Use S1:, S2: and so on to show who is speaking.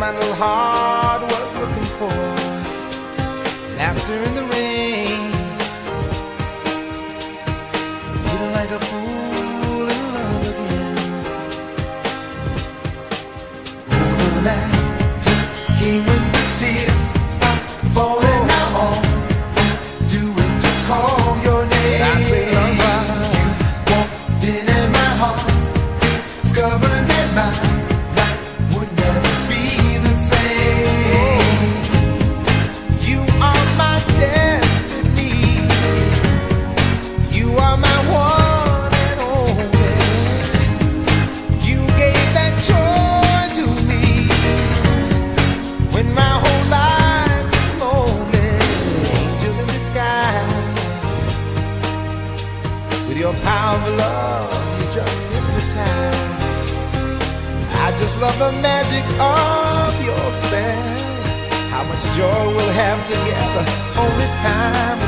S1: my little heart was looking for. Laughter in the rain, feeling like a fool in love again. Oh, the laughter came when the tears start falling. Now all I do is just call your name. I say, lover, you walked in my heart, discovered that my life would never be the same. You are my destiny, you are my one and only. You gave that joy to me when my whole life was lonely. Angel in disguise, with your power of love, you just hypnotize. I just love the magic of your spell. How much joy we'll have together, only time